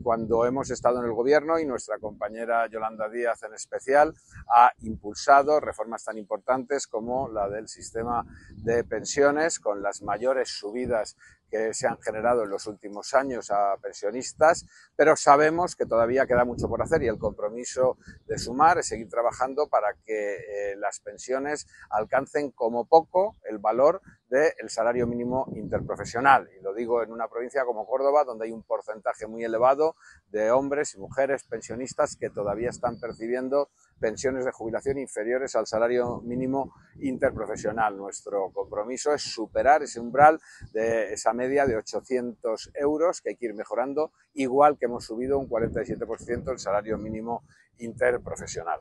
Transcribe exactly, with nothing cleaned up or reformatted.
cuando hemos estado en el gobierno, y nuestra compañera Yolanda Díaz en especial ha impulsado reformas tan importantes como la del sistema de pensiones, con las mayores subidas que se han generado en los últimos años a pensionistas, pero sabemos que todavía queda mucho por hacer y el compromiso de Sumar es seguir trabajando para que eh, las pensiones alcancen como poco el valor del salario mínimo interprofesional. Y lo digo en una provincia como Córdoba, donde hay un porcentaje muy elevado de hombres y mujeres pensionistas que todavía están percibiendo pensiones de jubilación inferiores al salario mínimo interprofesional. Nuestro compromiso es superar ese umbral de esa media de ochocientos euros, que hay que ir mejorando, igual que hemos subido un cuarenta y siete por ciento el salario mínimo interprofesional.